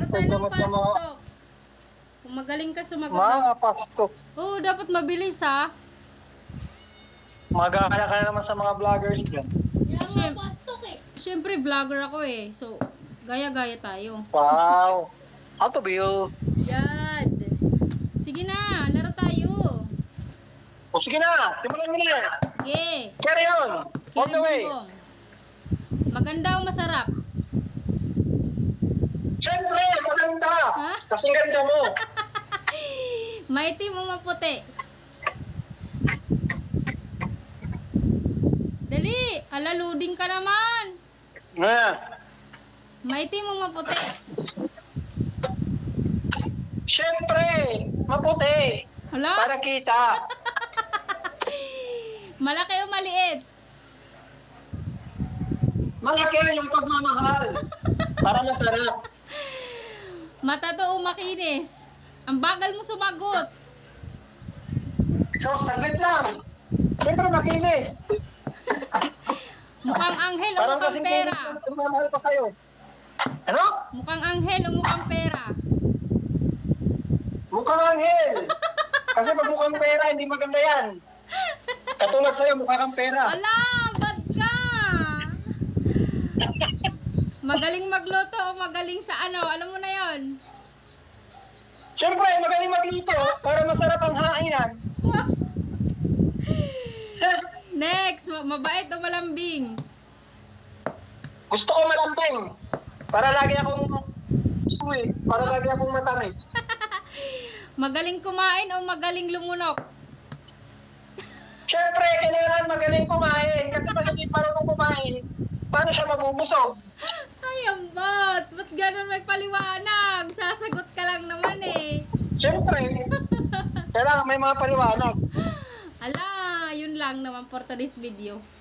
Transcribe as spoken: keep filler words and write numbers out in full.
Laro tayo ng Pagdamat ng mga, pastok. Kung magaling ka sumagot. mga pasto. Oo, dapat mabilis ha. Magkakala ka na naman sa mga vloggers dyan. Siyem- Siyempre, vlogger ako eh. So, gaya-gaya tayo. Wow. How to be you? Yan. Sige na, laro tayo. O sige na, simulan mo na. Sige. Carry on. All the way. Kiring-bumbong. Maganda o masarap? Siyempre, maganda. Ha? Kasing ganda mo. Maitim o maputi? Dali, ala loading ka naman. Nga. Maitim o maputi? Siyempre, maputi. Hala, Para kita. malaki o maliit? Malaki yung pagmamahal. Para masarap. Matato o makinis? Ang bagal mo sumagot. So, saglit lang. Siyempre, makinis. Mukhang anghel o Parang mukhang kasing pera? kinis na pagmamahal pa sa'yo. Ano? Mukhang anghel o mukhang pera? Mukhang anghel. Kasi pag mukhang pera, hindi maganda yan. Katulad sa'yo, mukha kang pera. Ala, bad ka! Magaling magluto o magaling sa ano? Alam mo na yon. Siyempre, magaling magluto para masarap ang hainan. Next, ma- mabait o malambing? Gusto ko malambing. Para lagi akong sweet. Para lagi akong matamis. Magaling kumain o magaling lumunok? Siyempre, kailangan magaling kumain. Kasi pag hindi marunong kumain, paano siya mabubusog? Ay, ambot! Ba't ganun may paliwanag? Sasagot ka lang naman eh. Siyempre, kailangan may mga paliwanag. Ala, yun lang naman for today's video.